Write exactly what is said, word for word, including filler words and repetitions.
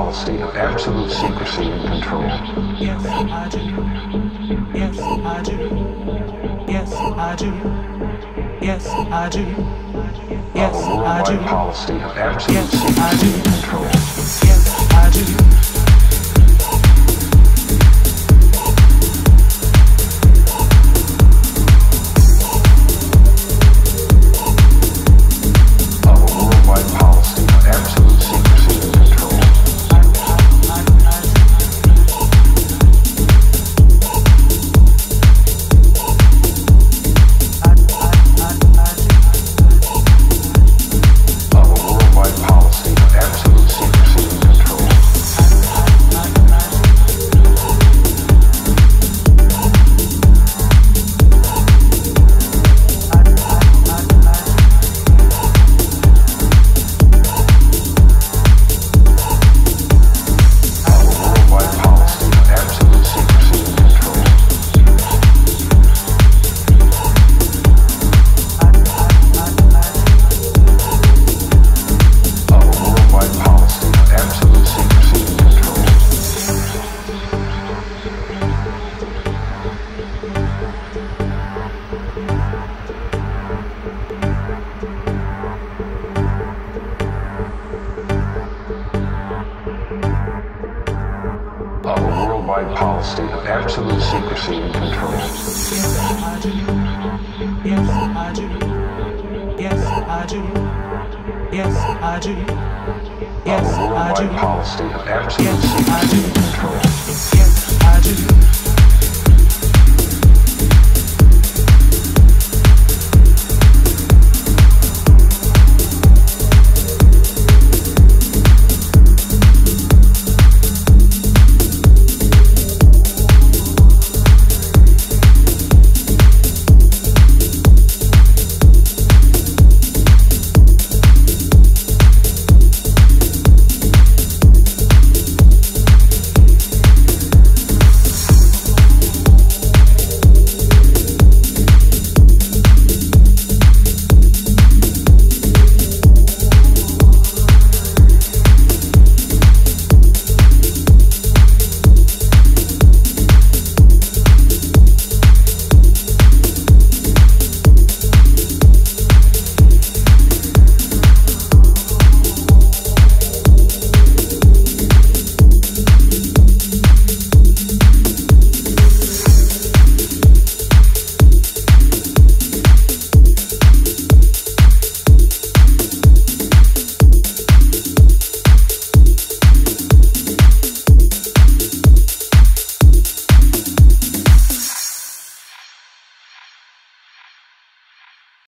policy of absolute secrecy and control. Yes, I do. Yes, I do. Yes, I do. Yes, I do. Yes, Of a I do. worldwide policy of absolute Yes, I secrecy do. and control. Yes, I do. Of a worldwide policy of absolute secrecy and control. Yes, I do. Yes, I do. Yes, I do. Yes, I do. Yes, Of a I do. worldwide policy of absolute Yes, I secrecy do. and control. Yes, I do.